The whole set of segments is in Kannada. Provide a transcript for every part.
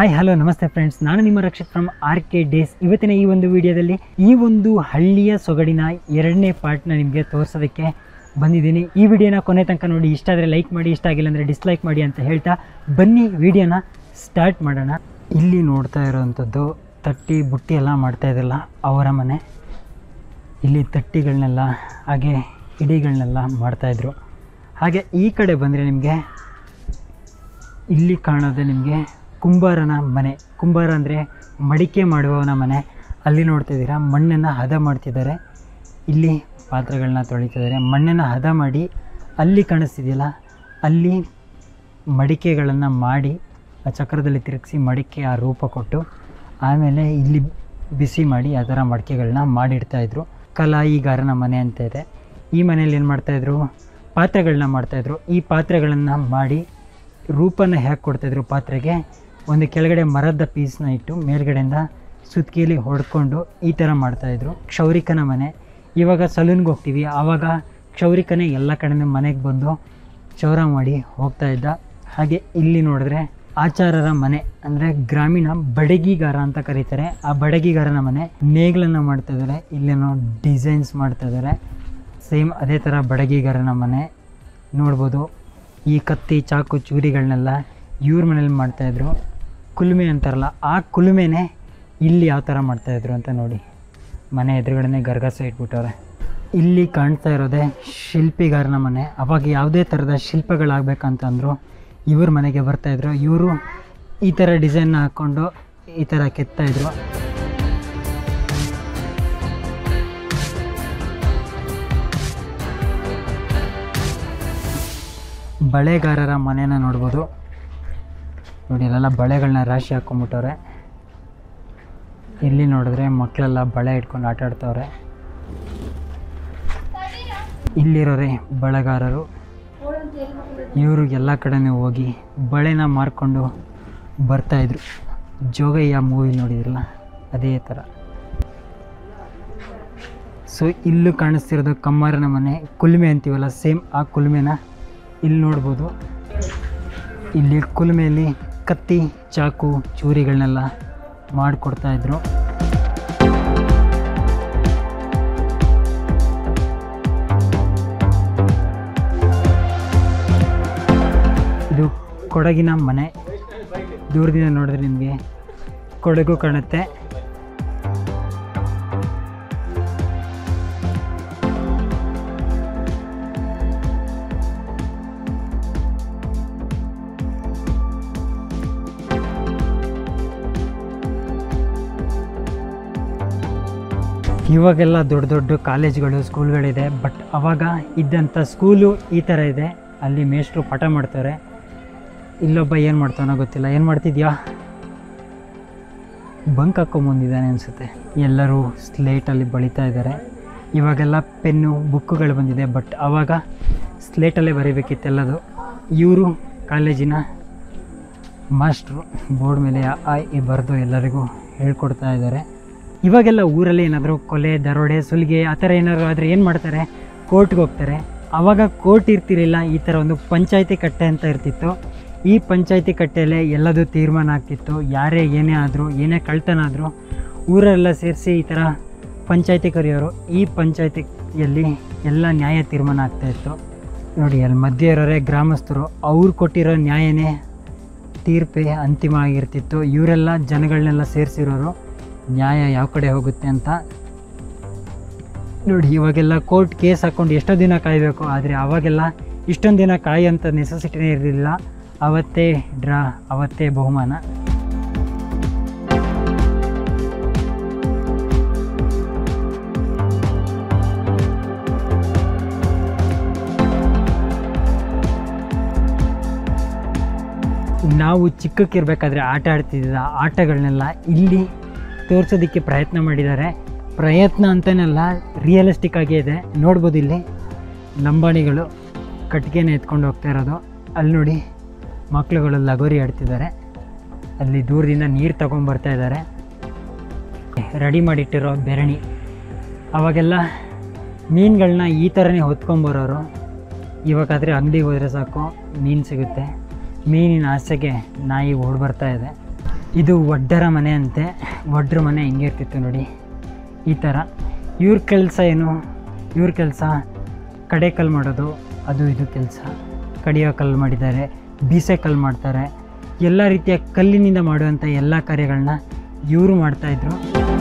ಹಾಯ್ ಹಲೋ ನಮಸ್ತೆ ಫ್ರೆಂಡ್ಸ್, ನಾನು ನಿಮ್ಮ ರಕ್ಷಿತ್ ಫ್ರಮ್ RK ಡೇಸ್. ಇವತ್ತಿನ ಈ ಒಂದು ವಿಡಿಯೋದಲ್ಲಿ ಈ ಒಂದು ಹಳ್ಳಿಯ ಸೊಗಡಿನ ಎರಡನೇ ಪಾರ್ಟ್ನ ನಿಮಗೆ ತೋರಿಸೋದಕ್ಕೆ ಬಂದಿದ್ದೀನಿ. ಈ ವಿಡಿಯೋನ ಕೊನೆ ತನಕ ನೋಡಿ, ಇಷ್ಟ ಆದರೆ ಲೈಕ್ ಮಾಡಿ, ಇಷ್ಟ ಆಗಿಲ್ಲ ಅಂದರೆ ಡಿಸ್ಲೈಕ್ ಮಾಡಿ ಅಂತ ಹೇಳ್ತಾ ಬನ್ನಿ ವಿಡಿಯೋನ ಸ್ಟಾರ್ಟ್ ಮಾಡೋಣ. ಇಲ್ಲಿ ನೋಡ್ತಾ ಇರೋವಂಥದ್ದು ತಟ್ಟಿ ಬುಟ್ಟಿ ಎಲ್ಲ ಮಾಡ್ತಾ ಇದ್ರಲ್ಲ ಅವರ ಮನೆ. ಇಲ್ಲಿ ತಟ್ಟಿಗಳನ್ನೆಲ್ಲ ಹಾಗೆ ಹಿಡಿಗಳನ್ನೆಲ್ಲ ಮಾಡ್ತಾಯಿದ್ರು. ಹಾಗೆ ಈ ಕಡೆ ಬಂದರೆ ನಿಮಗೆ ಇಲ್ಲಿ ಕಾಣೋದೆ ನಿಮಗೆ ಕುಂಬಾರನ ಮನೆ. ಕುಂಬಾರ ಅಂದರೆ ಮಡಿಕೆ ಮಾಡುವವನ ಮನೆ. ಅಲ್ಲಿ ನೋಡ್ತಾ ಇದ್ದೀರಾ ಮಣ್ಣನ್ನು ಹದ ಮಾಡ್ತಿದ್ದಾರೆ. ಇಲ್ಲಿ ಪಾತ್ರೆಗಳನ್ನ ತೊಳಿತಿದ್ದಾರೆ. ಮಣ್ಣನ್ನು ಹದ ಮಾಡಿ ಅಲ್ಲಿ ಕಾಣಿಸ್ತಿದೆಯಲ್ಲ, ಅಲ್ಲಿ ಮಡಿಕೆಗಳನ್ನು ಮಾಡಿ ಆ ಚಕ್ರದಲ್ಲಿ ತಿರುಗಿಸಿ ಮಡಿಕೆ ಆ ರೂಪ ಕೊಟ್ಟು ಆಮೇಲೆ ಇಲ್ಲಿ ಬಿಸಿ ಮಾಡಿ ಆ ಥರ ಮಡಿಕೆಗಳನ್ನ ಮಾಡಿಡ್ತಾಯಿದ್ರು. ಕಲಾಯಿಗಾರನ ಮನೆ ಅಂತ ಇದೆ. ಈ ಮನೆಯಲ್ಲಿ ಏನು ಮಾಡ್ತಾಯಿದ್ರು, ಪಾತ್ರೆಗಳನ್ನ ಮಾಡ್ತಾಯಿದ್ರು. ಈ ಪಾತ್ರೆಗಳನ್ನು ಮಾಡಿ ರೂಪನ ಹೇಗೆ ಕೊಡ್ತಾಯಿದ್ರು ಪಾತ್ರೆಗೆ, ಒಂದು ಕೆಳಗಡೆ ಮರದ ಪೀಸ್ನ ಇಟ್ಟು ಮೇಲ್ಗಡೆಯಿಂದ ಸುತ್ತಿಗೆಯಲ್ಲಿ ಹೊಡ್ಕೊಂಡು ಈ ಥರ ಮಾಡ್ತಾಯಿದ್ರು. ಕ್ಷೌರಿಕನ ಮನೆ. ಇವಾಗ ಸಲೂನ್ಗೆ ಹೋಗ್ತೀವಿ, ಆವಾಗ ಕ್ಷೌರಿಕನೇ ಎಲ್ಲ ಕಡೆಯೂ ಮನೆಗೆ ಬಂದು ಕ್ಷೌರ ಮಾಡಿ ಹೋಗ್ತಾ ಇದ್ದ. ಹಾಗೆ ಇಲ್ಲಿ ನೋಡಿದ್ರೆ ಆಚಾರರ ಮನೆ, ಅಂದರೆ ಗ್ರಾಮೀಣ ಬಡಗಿಗಾರ ಅಂತ ಕರೀತಾರೆ. ಆ ಬಡಗಿಗಾರನ ಮನೆ. ನೇಗಳನ್ನು ಮಾಡ್ತಾಯಿದ್ದಾರೆ. ಇಲ್ಲೇನೋ ಡಿಸೈನ್ಸ್ ಮಾಡ್ತಾಯಿದ್ದಾರೆ. ಸೇಮ್ ಅದೇ ಥರ ಬಡಗಿಗಾರನ ಮನೆ ನೋಡ್ಬೋದು. ಈ ಕತ್ತಿ ಚಾಕು ಚೂರಿಗಳನ್ನೆಲ್ಲ ಇವ್ರ ಮನೇಲಿ ಮಾಡ್ತಾಯಿದ್ರು. ಕುಲುಮೆ ಅಂತಾರಲ್ಲ, ಆ ಕುಲುಮೆನೇ ಇಲ್ಲಿ ಯಾವ ಥರ ಮಾಡ್ತಾಯಿದ್ರು ಅಂತ ನೋಡಿ. ಮನೆ ಎದುರುಗಡೆ ಗರ್ಗಸ ಇಟ್ಬಿಟ್ಟವ್ರೆ. ಇಲ್ಲಿ ಕಾಣ್ತಾ ಇರೋದೇ ಶಿಲ್ಪಿಗಾರನ ಮನೆ. ಅವಾಗ ಯಾವುದೇ ಥರದ ಶಿಲ್ಪಗಳಾಗಬೇಕಂತಂದ್ರು ಇವ್ರ ಮನೆಗೆ ಬರ್ತಾಯಿದ್ರು. ಇವರು ಈ ಥರ ಡಿಸೈನ್ನ ಹಾಕ್ಕೊಂಡು ಈ ಥರ ಕೆತ್ತಾಯಿದ್ರು. ಬಳೆಗಾರರ ಮನೆನ ನೋಡ್ಬೋದು. ನೋಡಿ, ಇಲ್ಲೆಲ್ಲ ಬಳೆಗಳನ್ನ ರಾಶಿ ಹಾಕ್ಕೊಂಬಿಟ್ಟವ್ರೆ. ಇಲ್ಲಿ ನೋಡಿದ್ರೆ ಮಕ್ಕಳೆಲ್ಲ ಬಳೆ ಇಟ್ಕೊಂಡು ಆಟ ಆಡ್ತವ್ರೆ. ಇಲ್ಲಿರೋರೆ ಬಳೆಗಾರರು. ಇವರು ಎಲ್ಲ ಕಡೆನೂ ಹೋಗಿ ಬಳೆನ ಮಾರ್ಕೊಂಡು ಬರ್ತಾಯಿದ್ರು. ಜೋಗಯ್ಯ ಮೂವಿ ನೋಡಿದ್ರಲ್ಲ, ಅದೇ ಥರ. ಸೊ ಇಲ್ಲೂ ಕಾಣಿಸ್ತಿರೋದು ಕಮ್ಮಾರನ ಮನೆ. ಕುಲುಮೆ ಅಂತೀವಲ್ಲ, ಸೇಮ್ ಆ ಕುಲುಮೆನ ಇಲ್ಲಿ ನೋಡ್ಬೋದು. ಇಲ್ಲಿ ಕುಲುಮೆಯಲ್ಲಿ ಕತ್ತಿ ಚಾಕು ಚೂರಿಗಳನ್ನೆಲ್ಲ ಮಾಡಿಕೊಡ್ತಾಯಿದ್ರು. ಇದು ಕೊಡಗಿನ ಮನೆ. ದೂರದಿಂದ ನೋಡಿದ್ರೆ ನಿಮಗೆ ಕೊಡಗು ಕಾಣುತ್ತೆ. ಇವಾಗೆಲ್ಲ ದೊಡ್ಡ ದೊಡ್ಡ ಕಾಲೇಜ್ಗಳು ಸ್ಕೂಲ್ಗಳಿದೆ. ಬಟ್ ಆವಾಗ ಇದ್ದಂಥ ಸ್ಕೂಲು ಈ ಥರ ಇದೆ. ಅಲ್ಲಿ ಮೇಷ್ಟ್ರು ಪಾಠ ಮಾಡ್ತಾರೆ. ಇಲ್ಲೊಬ್ಬ ಏನು ಮಾಡ್ತಾನೋ ಗೊತ್ತಿಲ್ಲ. ಏನು ಮಾಡ್ತಿದ್ಯಾ? ಬಂಕ್ ಹಾಕ್ಕೊಂಬಂದಿದ್ದಾನೆ ಅನಿಸುತ್ತೆ. ಎಲ್ಲರೂ ಸ್ಲೇಟಲ್ಲಿ ಬಳಿತಾ ಇದ್ದಾರೆ. ಇವಾಗೆಲ್ಲ ಪೆನ್ನು ಬುಕ್ಕುಗಳು ಬಂದಿದೆ. ಬಟ್ ಆವಾಗ ಸ್ಲೇಟಲ್ಲೇ ಬರೀಬೇಕಿತ್ತೆಲ್ಲದು. ಇವರು ಕಾಲೇಜಿನ ಮಾಸ್ಟ್ರು. ಬೋರ್ಡ್ ಮೇಲೆ ಆ ಈ ಬರೆದು ಎಲ್ಲರಿಗೂ ಹೇಳ್ಕೊಡ್ತಾ ಇದ್ದಾರೆ. ಇವಾಗೆಲ್ಲ ಊರಲ್ಲಿ ಏನಾದರೂ ಕೊಲೆ ದರೋಡೆ ಸುಲಿಗೆ ಆ ಥರ ಏನಾದರೂ ಆದರೆ ಏನು ಮಾಡ್ತಾರೆ, ಕೋರ್ಟ್ಗೆ ಹೋಗ್ತಾರೆ. ಆವಾಗ ಕೋರ್ಟ್ ಇರ್ತಿರಲಿಲ್ಲ, ಈ ಥರ ಒಂದು ಪಂಚಾಯಿತಿ ಕಟ್ಟೆ ಅಂತ ಇರ್ತಿತ್ತು. ಈ ಪಂಚಾಯಿತಿ ಕಟ್ಟೆಯಲ್ಲೇ ಎಲ್ಲದೂ ತೀರ್ಮಾನ ಆಗ್ತಿತ್ತು. ಯಾರೇ ಏನೇ ಆದರೂ, ಏನೇ ಕಳ್ತನ ಆದರೂ ಊರೆಲ್ಲ ಸೇರಿಸಿ ಈ ಥರ ಪಂಚಾಯಿತಿ ಕರೆಯೋರು. ಈ ಪಂಚಾಯಿತಿಯಲ್ಲಿ ಎಲ್ಲ ನ್ಯಾಯ ತೀರ್ಮಾನ ಆಗ್ತಾಯಿತ್ತು. ನೋಡಿ, ಅಲ್ಲಿ ಮಧ್ಯೆ ಇರೋರೆ ಗ್ರಾಮಸ್ಥರು. ಅವ್ರು ಕೊಟ್ಟಿರೋ ನ್ಯಾಯನೇ ತೀರ್ಪೇ ಅಂತಿಮ ಆಗಿರ್ತಿತ್ತು. ಇವರೆಲ್ಲ ಜನಗಳನ್ನೆಲ್ಲ ಸೇರಿಸಿರೋರು ನ್ಯಾಯ ಯಾವ ಕಡೆ ಹೋಗುತ್ತೆ ಅಂತ. ನೋಡಿ, ಇವಾಗೆಲ್ಲ ಕೋರ್ಟ್ ಕೇಸ್ ಹಾಕ್ಕೊಂಡು ಎಷ್ಟೋ ದಿನ ಕಾಯಬೇಕು. ಆದರೆ ಆವಾಗೆಲ್ಲ ಇಷ್ಟೊಂದು ದಿನ ಕಾಯೋಂಥ ನೆಸೆಸಿಟಿನೇ ಇರಲಿಲ್ಲ. ಅವತ್ತೇ ಡ್ರಾ, ಅವತ್ತೇ ಬಹುಮಾನ. ನಾವು ಚಿಕ್ಕಕ್ಕಿರ್ಬೇಕಾದ್ರೆ ಆಟ ಆಡ್ತಿದ್ದ ಆಟಗಳನ್ನೆಲ್ಲ ಇಲ್ಲಿ ತೋರಿಸೋದಕ್ಕೆ ಪ್ರಯತ್ನ ಮಾಡಿದ್ದಾರೆ. ಪ್ರಯತ್ನ ಅಂತನೆಲ್ಲ ರಿಯಲಿಸ್ಟಿಕ್ ಆಗೇ ಇದೆ. ನೋಡ್ಬೋದು, ಇಲ್ಲಿ ಲಂಬಾಣಿಗಳು ಕಟ್ಟಿಗೆನ ಎತ್ಕೊಂಡು ಹೋಗ್ತಾ ಇರೋದು. ಅಲ್ಲಿ ನೋಡಿ ಮಕ್ಕಳುಗಳು ಲಗೋರಿ ಆಡ್ತಿದ್ದಾರೆ. ಅಲ್ಲಿ ದೂರದಿಂದ ನೀರು ತಗೊಂಡ್ಬರ್ತಾ ಇದ್ದಾರೆ. ರೆಡಿ ಮಾಡಿಟ್ಟಿರೋ ಬೆರಣಿ. ಅವಾಗೆಲ್ಲ ಮೀನುಗಳನ್ನ ಈ ಥರನೇ ಹೊತ್ಕೊಂಬರೋರು. ಇವಾಗಾದರೆ ಅಂಗಡಿಗೆ ಹೋದರೆ ಸಾಕು ಮೀನು ಸಿಗುತ್ತೆ. ಮೀನಿನ ಆಸೆಗೆ ನಾಯಿ ಓಡಿ ಬರ್ತಾ ಇದೆ. ಇದು ಒಡ್ಡರ ಮನೆ ಅಂತೆ. ಒಡ್ರ ಮನೆ ಹಿಂಗೆ ಇರ್ತಿತ್ತು ನೋಡಿ, ಈ ಥರ. ಇವ್ರ ಕೆಲಸ ಏನು? ಇವ್ರ ಕೆಲಸ ಕಡೆ ಕಲ್ಲು ಮಾಡೋದು, ಅದು ಇದು ಕೆಲಸ. ಕಡಿಯೋ ಕಲ್ಲು ಮಾಡಿದ್ದಾರೆ, ಬೀಸೆ ಕಲ್ಲು ಮಾಡ್ತಾರೆ, ಎಲ್ಲ ರೀತಿಯ ಕಲ್ಲಿನಿಂದ ಮಾಡುವಂಥ ಎಲ್ಲ ಕಾರ್ಯಗಳನ್ನ ಇವರು ಮಾಡ್ತಾಯಿದ್ರು.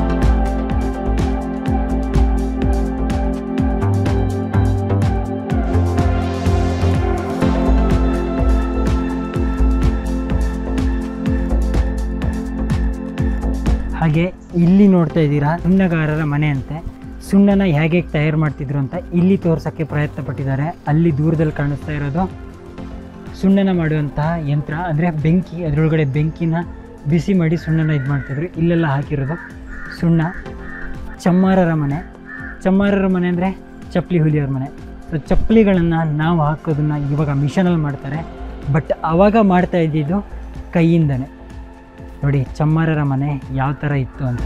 ಹಾಗೆ ಇಲ್ಲಿ ನೋಡ್ತಾ ಇದ್ದೀರಾ ಸುಣ್ಣಗಾರರ ಮನೆ ಅಂತೆ. ಸುಣ್ಣನ ಹೇಗೆ ತಯಾರು ಮಾಡ್ತಿದ್ರು ಅಂತ ಇಲ್ಲಿ ತೋರ್ಸೋಕ್ಕೆ ಪ್ರಯತ್ನ ಪಟ್ಟಿದ್ದಾರೆ. ಅಲ್ಲಿ ದೂರದಲ್ಲಿ ಕಾಣಿಸ್ತಾ ಇರೋದು ಸುಣ್ಣನ ಮಾಡುವಂತಹ ಯಂತ್ರ, ಅಂದರೆ ಬೆಂಕಿ. ಅದರೊಳಗಡೆ ಬೆಂಕಿನ ಬಿಸಿ ಮಾಡಿ ಸುಣ್ಣನ ಇದು ಮಾಡ್ತಿದ್ರು. ಇಲ್ಲೆಲ್ಲ ಹಾಕಿರೋದು ಸುಣ್ಣ. ಚಮ್ಮಾರರ ಮನೆ. ಚಮ್ಮಾರರ ಮನೆ ಅಂದರೆ ಚಪ್ಪಲಿ ಹುಲಿಯವ್ರ ಮನೆ. ಸೊ ಚಪ್ಪಲಿಗಳನ್ನು ನಾವು ಹಾಕೋದನ್ನು ಇವಾಗ ಮಿಷನಲ್ಲಿ ಮಾಡ್ತಾರೆ, ಬಟ್ ಆವಾಗ ಮಾಡ್ತಾ ಇದ್ದಿದ್ದು ಕೈಯಿಂದನೇ. ನೋಡಿ ಚಮ್ಮಾರರ ಮನೆ ಯಾವ ಥರ ಇತ್ತು ಅಂತ.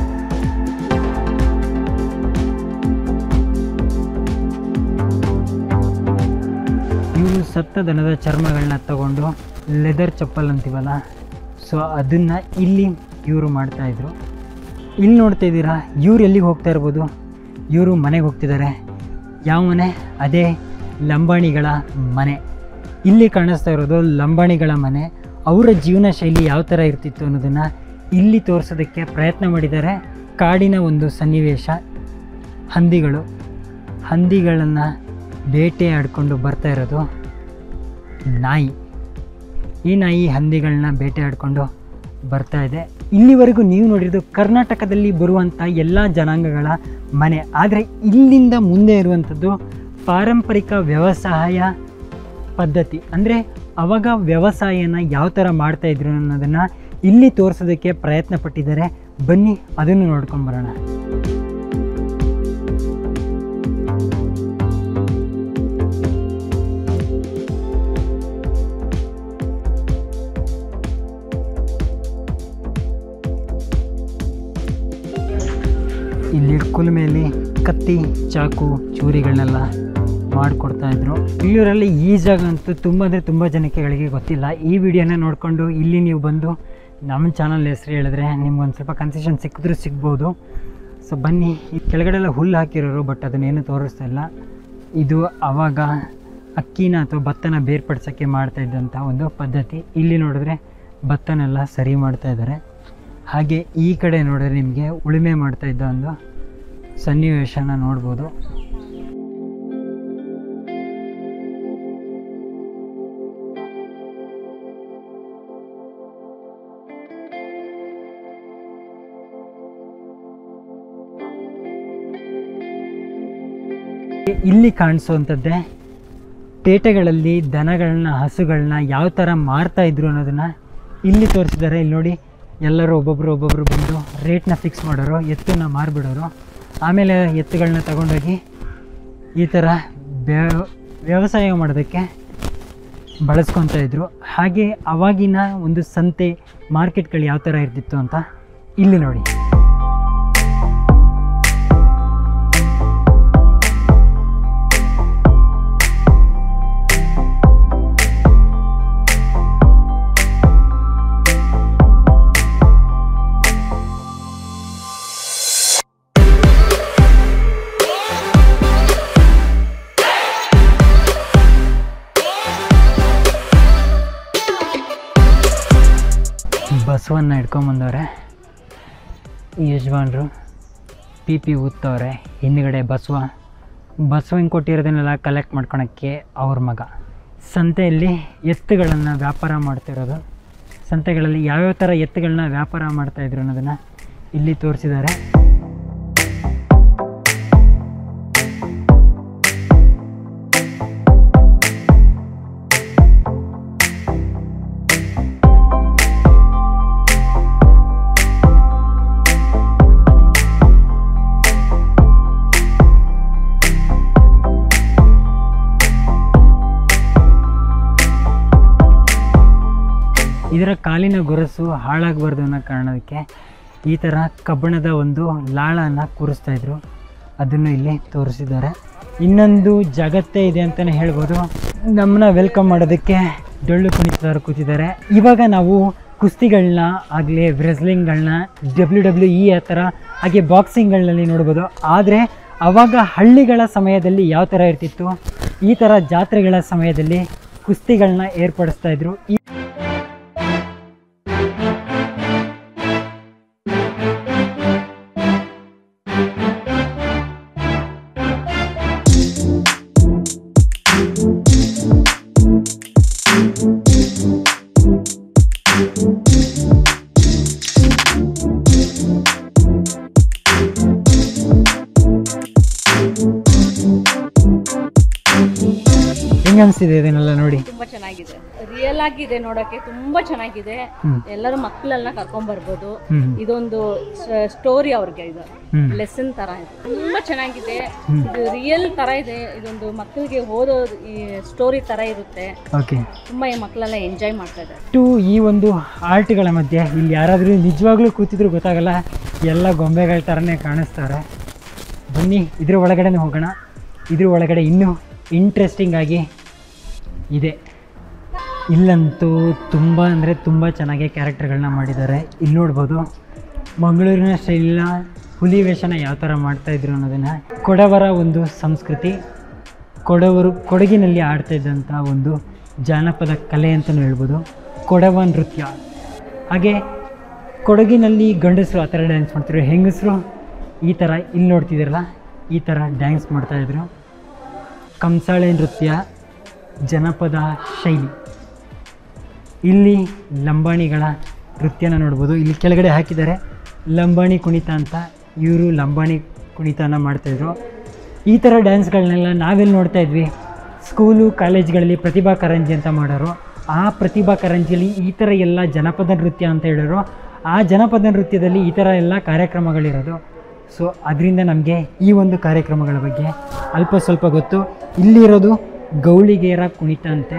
ಇವರು ಸತ್ತ ದನದ ಚರ್ಮಗಳನ್ನ ತಗೊಂಡು ಲೆದರ್ ಚಪ್ಪಲ್ ಅಂತೀವಲ್ಲ, ಸೊ ಅದನ್ನು ಇಲ್ಲಿ ಇವರು ಮಾಡ್ತಾಯಿದ್ರು. ಇಲ್ಲಿ ನೋಡ್ತಾ ಇದ್ದೀರಾ, ಇವ್ರು ಎಲ್ಲಿಗೆ ಹೋಗ್ತಾ ಇರ್ಬೋದು? ಇವರು ಮನೆಗೆ ಹೋಗ್ತಿದ್ದಾರೆ. ಯಾವ ಮನೆ? ಅದೇ ಲಂಬಾಣಿಗಳ ಮನೆ. ಇಲ್ಲಿ ಕಾಣಿಸ್ತಾ ಇರೋದು ಲಂಬಾಣಿಗಳ ಮನೆ. ಅವರ ಜೀವನ ಶೈಲಿ ಯಾವ ಥರ ಇರ್ತಿತ್ತು ಅನ್ನೋದನ್ನು ಇಲ್ಲಿ ತೋರಿಸೋದಕ್ಕೆ ಪ್ರಯತ್ನ ಮಾಡಿದ್ದಾರೆ. ಕಾಡಿನ ಒಂದು ಸನ್ನಿವೇಶ. ಹಂದಿಗಳನ್ನು ಬೇಟೆ ಆಡಿಕೊಂಡು ಬರ್ತಾ ಇರೋದು ನಾಯಿ. ಈ ನಾಯಿ ಹಂದಿಗಳನ್ನ ಬೇಟೆ ಆಡಿಕೊಂಡು ಬರ್ತಾ ಇದೆ. ಇಲ್ಲಿವರೆಗೂ ನೀವು ನೋಡಿರೋದು ಕರ್ನಾಟಕದಲ್ಲಿ ಬರುವಂಥ ಎಲ್ಲ ಜನಾಂಗಗಳ ಮನೆ. ಆದರೆ ಇಲ್ಲಿಂದ ಮುಂದೆ ಇರುವಂಥದ್ದು ಪಾರಂಪರಿಕ ವ್ಯವಸಾಯ ಪದ್ಧತಿ. ಅಂದರೆ ಅವಾಗ ವ್ಯವಸಾಯನ ಯಾವ ಥರ ಮಾಡ್ತಾಯಿದ್ರು ಅನ್ನೋದನ್ನು ಇಲ್ಲಿ ತೋರಿಸೋದಕ್ಕೆ ಪ್ರಯತ್ನ ಪಟ್ಟಿದ್ದಾರೆ. ಬನ್ನಿ ಅದನ್ನು ನೋಡ್ಕೊಂಡು ಬರೋಣ. ಇಲ್ಲಿ ಕುಲುಮೆಯಲ್ಲಿ ಕತ್ತಿ, ಚಾಕು, ಚೂರಿಗಳನ್ನೆಲ್ಲ ಮಾಡಿಕೊಡ್ತಾಯಿದ್ರು. ಬೆಂಗಳೂರಲ್ಲಿ ಈ ಜಾಗ ಅಂತೂ ತುಂಬ ಅಂದರೆ ತುಂಬ ಜನಕ್ಕೆ ಗೊತ್ತಿಲ್ಲ. ಈ ವಿಡಿಯೋನ ನೋಡಿಕೊಂಡು ಇಲ್ಲಿ ನೀವು ಬಂದು ನಮ್ಮ ಚಾನಲ್ ಹೆಸರು ಹೇಳಿದ್ರೆ ನಿಮ್ಗೊಂದು ಸ್ವಲ್ಪ ಕನ್ಸೆಷನ್ ಸಿಕ್ಕಿದ್ರೂ ಸಿಗ್ಬೋದು. ಸೊ ಬನ್ನಿ. ಈ ಕೆಳಗಡೆ ಎಲ್ಲ ಹುಲ್ಲು ಹಾಕಿರೋರು, ಬಟ್ ಅದನ್ನೇನು ತೋರಿಸ್ತಾ ಇಲ್ಲ. ಇದು ಆವಾಗ ಅಕ್ಕಿನ ಅಥವಾ ಭತ್ತನ ಬೇರ್ಪಡಿಸೋಕ್ಕೆ ಮಾಡ್ತಾಯಿದ್ದಂಥ ಒಂದು ಪದ್ಧತಿ. ಇಲ್ಲಿ ನೋಡಿದ್ರೆ ಭತ್ತನೆಲ್ಲ ಸರಿ ಮಾಡ್ತಾಯಿದ್ದಾರೆ. ಹಾಗೆ ಈ ಕಡೆ ನೋಡಿದ್ರೆ ನಿಮಗೆ ಉಳುಮೆ ಮಾಡ್ತಾಯಿದ್ದ ಒಂದು ಸನ್ನಿವೇಶನ ನೋಡ್ಬೋದು. ಇಲ್ಲಿ ಕಾಣಿಸುವಂಥದ್ದೇ ಪೇಟೆಗಳಲ್ಲಿ ದನಗಳನ್ನ, ಹಸುಗಳನ್ನ ಯಾವ ಥರ ಮಾರ್ತಾಯಿದ್ರು ಅನ್ನೋದನ್ನು ಇಲ್ಲಿ ತೋರಿಸಿದ್ದಾರೆ. ಇಲ್ಲಿ ನೋಡಿ, ಎಲ್ಲರೂ ಒಬ್ಬೊಬ್ಬರು ಬಂದು ರೇಟ್ನ ಫಿಕ್ಸ್ ಮಾಡೋರು, ಎತ್ತನ್ನ ಮಾರಿಬಿಡೋರು. ಆಮೇಲೆ ಎತ್ತುಗಳನ್ನ ತಗೊಂಡೋಗಿ ಈ ಥರ ವ್ಯವಸಾಯ ಮಾಡೋದಕ್ಕೆ ಬಳಸ್ಕೊತಾ ಇದ್ರು. ಹಾಗೆ ಆವಾಗಿನ ಒಂದು ಸಂತೆ, ಮಾರ್ಕೆಟ್ಗಳು ಯಾವ ಥರ ಇರ್ತಿತ್ತು ಅಂತ ಇಲ್ಲಿ ನೋಡಿ. ಬಸವನ್ನ ಹಿಡ್ಕೊಂಬಂದವ್ರೆ ಯಜಮಾನ್ರು. ಪಿ ಊತ್ತವ್ರೆ. ಹಿಂದ್ಗಡೆ ಬಸವನ್ ಕೊಟ್ಟಿರೋದನ್ನೆಲ್ಲ ಕಲೆಕ್ಟ್ ಮಾಡ್ಕೊಳಕ್ಕೆ ಅವ್ರ ಮಗ. ಸಂತೆಯಲ್ಲಿ ಎತ್ತುಗಳನ್ನು ವ್ಯಾಪಾರ ಮಾಡ್ತಿರೋದು. ಸಂತೆಗಳಲ್ಲಿ ಯಾವ್ಯಾವ ಥರ ಎತ್ತುಗಳನ್ನ ವ್ಯಾಪಾರ ಮಾಡ್ತಾಯಿದ್ರು ಅನ್ನೋದನ್ನು ಇಲ್ಲಿ ತೋರಿಸಿದ್ದಾರೆ. ಇದರ ಕಾಲಿನ ಗೊರಸು ಹಾಳಾಗಬಾರ್ದು ಅನ್ನೋ ಕಾರಣಕ್ಕೆ ಈ ಥರ ಕಬ್ಬಣದ ಒಂದು ಲಾಳನ್ನು ಕೂರಿಸ್ತಾಯಿದ್ರು. ಅದನ್ನು ಇಲ್ಲಿ ತೋರಿಸಿದ್ದಾರೆ. ಇನ್ನೊಂದು ಜಗತ್ತೇ ಇದೆ ಅಂತಲೇ ಹೇಳ್ಬೋದು. ನಮ್ಮನ್ನ ವೆಲ್ಕಮ್ ಮಾಡೋದಕ್ಕೆ ಡೊಳ್ಳು ಕುಣಿತದವರು ಕೂತಿದ್ದಾರೆ. ಇವಾಗ ನಾವು ಕುಸ್ತಿಗಳನ್ನ ಆಗಲಿ ವ್ರೆಸ್ಲಿಂಗ್ಗಳನ್ನ WWE ಆ ಥರ ಹಾಗೆ ಬಾಕ್ಸಿಂಗ್ಗಳಲ್ಲಿ ನೋಡ್ಬೋದು. ಆದರೆ ಆವಾಗ ಹಳ್ಳಿಗಳ ಸಮಯದಲ್ಲಿ ಯಾವ ಥರ ಇರ್ತಿತ್ತು, ಈ ಥರ ಜಾತ್ರೆಗಳ ಸಮಯದಲ್ಲಿ ಕುಸ್ತಿಗಳನ್ನ ಏರ್ಪಡಿಸ್ತಾಯಿದ್ರು. ಅನಿಸ್ತಿದೆ ಇದನ್ನೆಲ್ಲ ನೋಡಿ? ತುಂಬಾ ಚೆನ್ನಾಗಿದೆ, ರಿಯಲ್ ಆಗಿದೆ, ನೋಡಕ್ಕೆ ತುಂಬಾ ಚೆನ್ನಾಗಿದೆ. ಎಲ್ಲರೂ ಮಕ್ಕಳೆಲ್ಲ ಕರ್ಕೊಂಡ್ ಬರ್ಬೋದು. ಇದೊಂದು ಸ್ಟೋರಿ ಅವ್ರಿಗೆ, ಇದು ಲೆಸನ್ ತರ ಇದೆ, ತುಂಬಾ ಚೆನ್ನಾಗಿದೆ. ಇದು ರಿಯಲ್ ತರ ಇದೆ, ಇದೊಂದು ಮಕ್ಕಳಿಗೆ ಓದೋ ಸ್ಟೋರಿ ತರ ಇರುತ್ತೆ. ತುಂಬಾ ಈ ಮಕ್ಕಳೆಲ್ಲ ಎಂಜಾಯ್ ಮಾಡ್ತಾ ಇದ್ದಾರೆ. ಈ ಒಂದು ಆರ್ಟ್ಗಳ ಮಧ್ಯೆ ಇಲ್ಲಿ ಯಾರಾದ್ರೂ ನಿಜವಾಗ್ಲೂ ಕೂತಿದ್ರು ಗೊತ್ತಾಗಲ್ಲ, ಎಲ್ಲ ಗೊಂಬೆಗಳ ತರನೇ ಕಾಣಿಸ್ತಾರೆ. ಬನ್ನಿ ಇದ್ರ ಒಳಗಡೆ ಹೋಗೋಣ. ಇದ್ರ ಒಳಗಡೆ ಇನ್ನೂ ಇಂಟ್ರೆಸ್ಟಿಂಗ್ ಆಗಿ ಇದೆ. ಇಲ್ಲಂತೂ ತುಂಬ ಅಂದರೆ ತುಂಬ ಚೆನ್ನಾಗಿ ಕ್ಯಾರೆಕ್ಟರ್ಗಳನ್ನ ಮಾಡಿದ್ದಾರೆ. ಇಲ್ಲಿ ನೋಡ್ಬೋದು ಮಂಗಳೂರಿನ ಸ್ಟೈಲಿನ ಹುಲಿ ವೇಷನ ಯಾವ ಥರ ಮಾಡ್ತಾಯಿದ್ರು ಅನ್ನೋದನ್ನು. ಕೊಡವರ ಒಂದು ಸಂಸ್ಕೃತಿ, ಕೊಡಗಿನಲ್ಲಿ ಆಡ್ತಾ ಇದ್ದಂಥ ಒಂದು ಜಾನಪದ ಕಲೆ ಅಂತಲೂ ಹೇಳ್ಬೋದು, ಕೊಡವ ನೃತ್ಯ. ಹಾಗೆ ಕೊಡಗಿನಲ್ಲಿ ಗಂಡಸರು ಆ ಥರ ಡ್ಯಾನ್ಸ್ ಮಾಡ್ತಿದ್ರು, ಹೆಂಗಸರು ಈ ಥರ ಇಲ್ಲಿ ನೋಡ್ತಿದ್ದೀರಲ್ಲ ಈ ಥರ ಡ್ಯಾನ್ಸ್ ಮಾಡ್ತಾಯಿದ್ರು. ಕಂಸಾಳೆ ನೃತ್ಯ, ಜನಪದ ಶೈಲಿ. ಇಲ್ಲಿ ಲಂಬಾಣಿಗಳ ನೃತ್ಯನ ನೋಡ್ಬೋದು. ಇಲ್ಲಿ ಕೆಳಗಡೆ ಹಾಕಿದ್ದಾರೆ ಲಂಬಾಣಿ ಕುಣಿತ ಅಂತ. ಇವರು ಲಂಬಾಣಿ ಕುಣಿತನ ಮಾಡ್ತಾಯಿದ್ರು. ಈ ಥರ ಡ್ಯಾನ್ಸ್ಗಳನ್ನೆಲ್ಲ ನಾವೆಲ್ಲಿ ನೋಡ್ತಾ ಇದ್ವಿ, ಸ್ಕೂಲು ಕಾಲೇಜ್ಗಳಲ್ಲಿ ಪ್ರತಿಭಾ ಕಾರಂಜಿ ಅಂತ ಮಾಡೋರು. ಆ ಪ್ರತಿಭಾ ಕಾರಂಜಿಯಲ್ಲಿ ಈ ಥರ ಎಲ್ಲ ಜನಪದ ನೃತ್ಯ ಅಂತ ಹೇಳಿದ್ರು. ಆ ಜನಪದ ನೃತ್ಯದಲ್ಲಿ ಈ ಥರ ಎಲ್ಲ ಕಾರ್ಯಕ್ರಮಗಳಿರೋದು. ಸೊ ಅದರಿಂದ ನಮಗೆ ಈ ಒಂದು ಕಾರ್ಯಕ್ರಮಗಳ ಬಗ್ಗೆ ಅಲ್ಪ ಸ್ವಲ್ಪ ಗೊತ್ತು. ಇಲ್ಲಿರೋದು ಗೌಳಿಗೇರ ಕುಣಿತ ಅಂತೆ.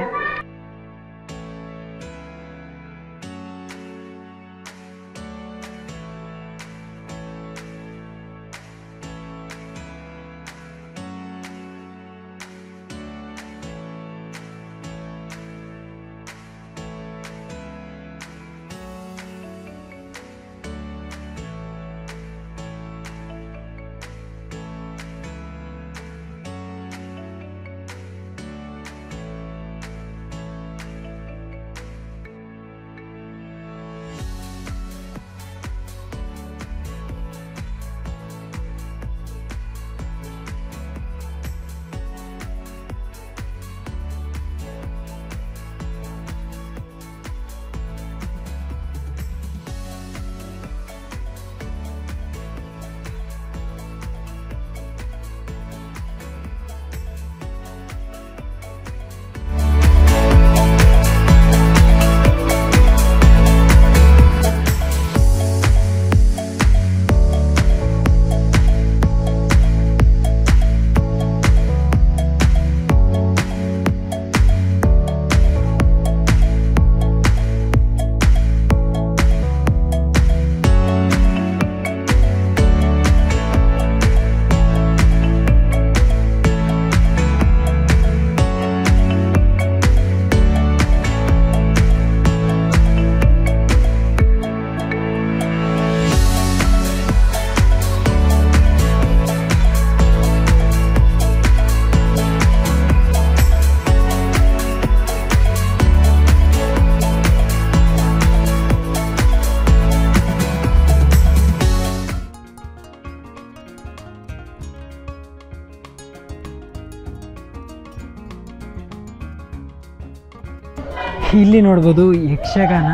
ಇಲ್ಲಿ ನೋಡ್ಬೋದು ಯಕ್ಷಗಾನ.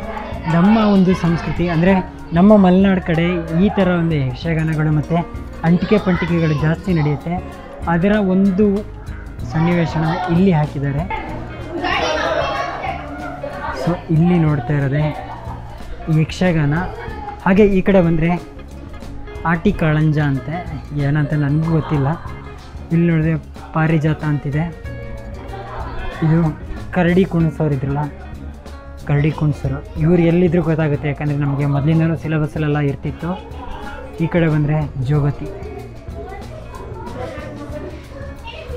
ನಮ್ಮ ಒಂದು ಸಂಸ್ಕೃತಿ ಅಂದರೆ ನಮ್ಮ ಮಲೆನಾಡು ಕಡೆ ಈ ಥರ ಒಂದು ಯಕ್ಷಗಾನಗಳು ಮತ್ತು ಅಂಟಿಕೆ ಪಂಟಿಕೆಗಳು ಜಾಸ್ತಿ ನಡೆಯುತ್ತೆ. ಅದರ ಒಂದು ಸನ್ನಿವೇಶನ ಇಲ್ಲಿ ಹಾಕಿದ್ದಾರೆ. ಸೊ ಇಲ್ಲಿ ನೋಡ್ತಾ ಇರೋದೆ ಯಕ್ಷಗಾನ. ಹಾಗೆ ಈ ಕಡೆ ಬಂದರೆ ಆಟಿ ಕಾಳಂಜ ಅಂತೆ, ಏನಂತ ನನಗೂ ಗೊತ್ತಿಲ್ಲ. ಇಲ್ಲಿ ನೋಡಿದ್ರೆ ಪಾರಿಜಾತ ಅಂತಿದೆ. ಇದು ಕರಡಿ ಕುಣಿಸೋರು ಇದ್ರಲ್ಲ, ಕರಡಿ ಕುಣಿಸೋರು, ಇವ್ರು ಎಲ್ಲಿದ್ರು ಗೊತ್ತಾಗುತ್ತೆ, ಯಾಕಂದರೆ ನಮಗೆ ಮೊದಲಿನವರು ಸಿಲೆಬಸ್ಸಲ್ಲೆಲ್ಲ ಇರ್ತಿತ್ತು. ಈ ಕಡೆ ಬಂದರೆ ಜೋಗತಿ.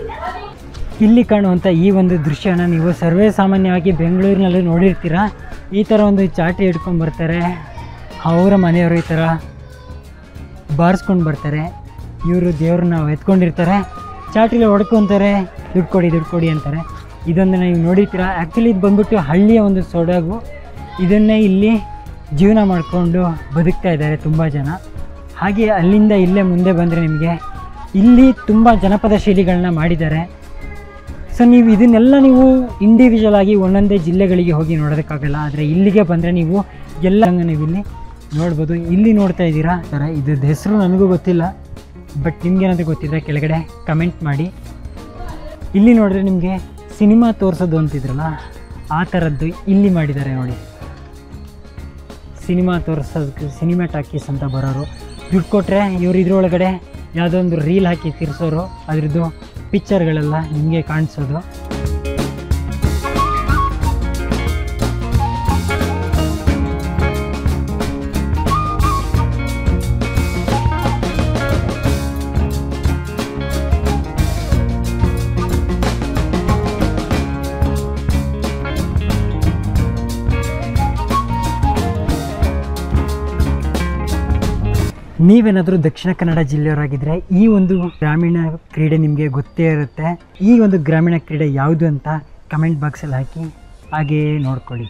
ಇಲ್ಲಿ ಕಾಣುವಂಥ ಈ ಒಂದು ದೃಶ್ಯನ ನೀವು ಸರ್ವೇ ಸಾಮಾನ್ಯವಾಗಿ ಬೆಂಗಳೂರಿನಲ್ಲಿ ನೋಡಿರ್ತೀರ. ಈ ಥರ ಒಂದು ಚಾಟಿ ಹಿಡ್ಕೊಂಡು ಬರ್ತಾರೆ. ಅವರ ಮನೆಯವರು ಈ ಥರ ಬಾರಿಸ್ಕೊಂಡು ಬರ್ತಾರೆ. ಇವರು ದೇವ್ರನ್ನ ಎತ್ಕೊಂಡಿರ್ತಾರೆ, ಚಾಟಿಲಿ ಹೊಡ್ಕೊತಾರೆ, ದುಡ್ಡು ಕೊಡಿ ಅಂತಾರೆ. ಇದೊಂದು ನೀವು ನೋಡಿರ್ತೀರ. ಆ್ಯಕ್ಚುಲಿ ಇದು ಬಂದ್ಬಿಟ್ಟು ಹಳ್ಳಿಯ ಒಂದು ಸೊಡಗು. ಇದನ್ನೇ ಇಲ್ಲಿ ಜೀವನ ಮಾಡಿಕೊಂಡು ಬದುಕ್ತಾ ಇದ್ದಾರೆ ತುಂಬ ಜನ. ಹಾಗೆ ಅಲ್ಲಿಂದ ಇಲ್ಲೇ ಮುಂದೆ ಬಂದರೆ ನಿಮಗೆ ಇಲ್ಲಿ ತುಂಬ ಜನಪದ ಶೈಲಿಗಳನ್ನ ಮಾಡಿದ್ದಾರೆ. ಸೊ ನೀವು ಇದನ್ನೆಲ್ಲ ನೀವು ಇಂಡಿವಿಜುವಲ್ ಆಗಿ ಒಂದೊಂದೇ ಜಿಲ್ಲೆಗಳಿಗೆ ಹೋಗಿ ನೋಡೋದಕ್ಕಾಗಲ್ಲ. ಆದರೆ ಇಲ್ಲಿಗೆ ಬಂದರೆ ನೀವು ಎಲ್ಲ ನೀವು ಇಲ್ಲಿ ನೋಡ್ಬೋದು. ಇಲ್ಲಿ ನೋಡ್ತಾ ಇದ್ದೀರಾ ಥರ ಇದ್ರದ್ದು ಹೆಸರು ನನಗೂ ಗೊತ್ತಿಲ್ಲ, ಬಟ್ ನಿಮ್ಗೇನಾದರೂ ಗೊತ್ತಿದ್ದರೆ ಕೆಳಗಡೆ ಕಮೆಂಟ್ ಮಾಡಿ. ಇಲ್ಲಿ ನೋಡಿದ್ರೆ ನಿಮಗೆ ಸಿನಿಮಾ ತೋರಿಸೋದು ಅಂತಿದ್ರಲ್ಲ, ಆ ಥರದ್ದು ಇಲ್ಲಿ ಮಾಡಿದ್ದಾರೆ ನೋಡಿ. ಸಿನಿಮಾ ತೋರಿಸೋದಕ್ಕೆ ಸಿನಿಮಾ ಟಾಕೀಸ್ ಅಂತ ಬರೋರು ದುಡ್ಡು ಕೊಟ್ಟರೆ ಇವರು ಇದ್ರೊಳಗಡೆ ಯಾವುದೋ ಒಂದು ರೀಲ್ ಹಾಕಿ ತಿರ್ಸೋರು, ಅದ್ರದ್ದು ಪಿಕ್ಚರ್ಗಳೆಲ್ಲ ನಿಮಗೆ ಕಾಣಿಸೋದು. ನೀವೇನಾದರೂ ದಕ್ಷಿಣ ಕನ್ನಡ ಜಿಲ್ಲೆಯವರಾಗಿದ್ದರೆ ಈ ಒಂದು ಗ್ರಾಮೀಣ ಕ್ರೀಡೆ ನಿಮಗೆ ಗೊತ್ತೇ ಇರುತ್ತೆ. ಈ ಒಂದು ಗ್ರಾಮೀಣ ಕ್ರೀಡೆ ಯಾವುದು ಅಂತ ಕಮೆಂಟ್ ಬಾಕ್ಸಲ್ಲಿ ಹಾಕಿ, ಹಾಗೆಯೇ ನೋಡ್ಕೊಳ್ಳಿ.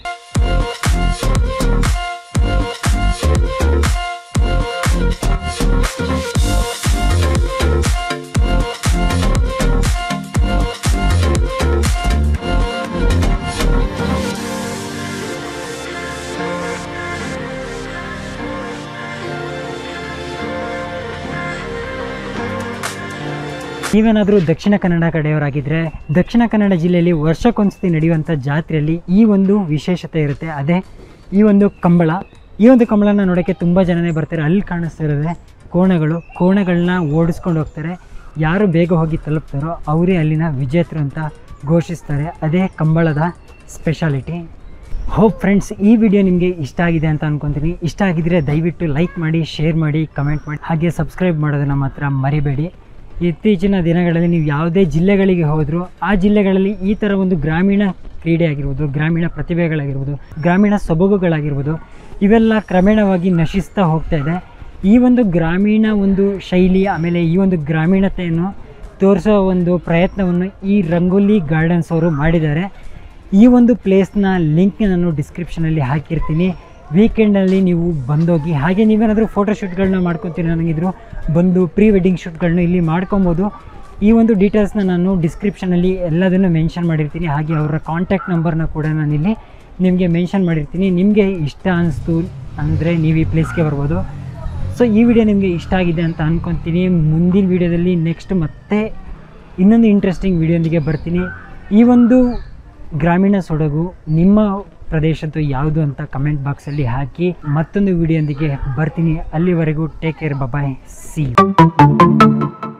ನೀವೇನಾದರೂ ದಕ್ಷಿಣ ಕನ್ನಡ ಕಡೆಯವರಾಗಿದ್ದರೆ ದಕ್ಷಿಣ ಕನ್ನಡ ಜಿಲ್ಲೆಯಲ್ಲಿ ವರ್ಷಕ್ಕೊಂದ್ಸತಿ ನಡೆಯುವಂಥ ಜಾತ್ರೆಯಲ್ಲಿ ಈ ಒಂದು ವಿಶೇಷತೆ ಇರುತ್ತೆ. ಅದೇ ಈ ಒಂದು ಕಂಬಳ. ಈ ಒಂದು ಕಂಬಳನ ನೋಡೋಕ್ಕೆ ತುಂಬ ಜನನೇ ಬರ್ತಾರೆ. ಅಲ್ಲಿ ಕಾಣಿಸ್ತಿರೋದೆ ಕೋಣಗಳನ್ನ ಓಡಿಸ್ಕೊಂಡು ಹೋಗ್ತಾರೆ. ಯಾರು ಬೇಗ ಹೋಗಿ ತಲುಪ್ತಾರೋ ಅವರೇ ಅಲ್ಲಿನ ವಿಜೇತರು ಅಂತ ಘೋಷಿಸ್ತಾರೆ. ಅದೇ ಕಂಬಳದ ಸ್ಪೆಷಾಲಿಟಿ. ಹೋಪ್ ಫ್ರೆಂಡ್ಸ್, ಈ ವಿಡಿಯೋ ನಿಮಗೆ ಇಷ್ಟ ಆಗಿದೆ ಅಂತ ಅಂದ್ಕೊತೀನಿ. ಇಷ್ಟ ಆಗಿದ್ದರೆ ದಯವಿಟ್ಟು ಲೈಕ್ ಮಾಡಿ, ಶೇರ್ ಮಾಡಿ, ಕಮೆಂಟ್ ಮಾಡಿ, ಹಾಗೆ ಸಬ್ಸ್ಕ್ರೈಬ್ ಮಾಡೋದನ್ನು ಮಾತ್ರ ಮರಿಬೇಡಿ. ಇತ್ತೀಚಿನ ದಿನಗಳಲ್ಲಿ ನೀವು ಯಾವುದೇ ಜಿಲ್ಲೆಗಳಿಗೆ ಹೋದರೂ ಆ ಜಿಲ್ಲೆಗಳಲ್ಲಿ ಈ ಥರ ಒಂದು ಗ್ರಾಮೀಣ ಕ್ರೀಡೆ ಆಗಿರ್ಬೋದು, ಗ್ರಾಮೀಣ ಪ್ರತಿಭೆಗಳಾಗಿರ್ಬೋದು, ಗ್ರಾಮೀಣ ಸೊಬಗುಗಳಾಗಿರ್ಬೋದು, ಇವೆಲ್ಲ ಕ್ರಮೇಣವಾಗಿ ನಶಿಸ್ತಾ ಹೋಗ್ತಾ ಇದೆ. ಈ ಒಂದು ಗ್ರಾಮೀಣ ಒಂದು ಶೈಲಿ, ಆಮೇಲೆ ಈ ಒಂದು ಗ್ರಾಮೀಣತೆಯನ್ನು ತೋರಿಸೋ ಒಂದು ಪ್ರಯತ್ನವನ್ನು ಈ ರಂಗೋಲಿ ಗಾರ್ಡನ್ಸ್ ಅವರು ಮಾಡಿದ್ದಾರೆ. ಈ ಒಂದು ಪ್ಲೇಸ್ನ ಲಿಂಕ್ ನಾನು ಡಿಸ್ಕ್ರಿಪ್ಷನಲ್ಲಿ ಹಾಕಿರ್ತೀನಿ. ವೀಕೆಂಡಲ್ಲಿ ನೀವು ಬಂದೋಗಿ. ಹಾಗೆ ನೀವೇನಾದರೂ ಫೋಟೋಶೂಟ್ಗಳನ್ನ ಮಾಡ್ಕೊತೀರಿ ನನಗಿದ್ರು ಬಂದು ಪ್ರೀ ವೆಡ್ಡಿಂಗ್ ಶೂಟ್ಗಳನ್ನ ಇಲ್ಲಿ ಮಾಡ್ಕೊಬೋದು. ಈ ಒಂದು ಡೀಟೇಲ್ಸ್ನ ನಾನು ಡಿಸ್ಕ್ರಿಪ್ಷನಲ್ಲಿ ಎಲ್ಲದನ್ನು ಮೆನ್ಷನ್ ಮಾಡಿರ್ತೀನಿ. ಹಾಗೆ ಅವರ ಕಾಂಟ್ಯಾಕ್ಟ್ ನಂಬರ್ನ ಕೂಡ ನಾನಿಲ್ಲಿ ನಿಮಗೆ ಮೆನ್ಷನ್ ಮಾಡಿರ್ತೀನಿ. ನಿಮಗೆ ಇಷ್ಟ ಅನಿಸ್ತು ಅಂದರೆ ನೀವು ಈ ಪ್ಲೇಸ್ಗೆ ಬರ್ಬೋದು. ಸೊ ಈ ವಿಡಿಯೋ ನಿಮಗೆ ಇಷ್ಟ ಆಗಿದೆ ಅಂತ ಅಂದ್ಕೊತೀನಿ. ಮುಂದಿನ ವಿಡಿಯೋದಲ್ಲಿ ನೆಕ್ಸ್ಟ್ ಮತ್ತೆ ಇನ್ನೊಂದು ಇಂಟ್ರೆಸ್ಟಿಂಗ್ ವಿಡಿಯೋಂದಿಗೆ ಬರ್ತೀನಿ. ಈ ಒಂದು ಗ್ರಾಮೀಣ ಸೊಡಗು ನಿಮ್ಮ ಪ್ರದೇಶದ್ದು ಯಾವುದು ಅಂತ ಕಮೆಂಟ್ ಬಾಕ್ಸಲ್ಲಿ ಹಾಕಿ. ಮತ್ತೊಂದು ವಿಡಿಯೋಂದಿಗೆ ಬರ್ತೀನಿ. ಅಲ್ಲಿವರೆಗೂ take care, bye, see you.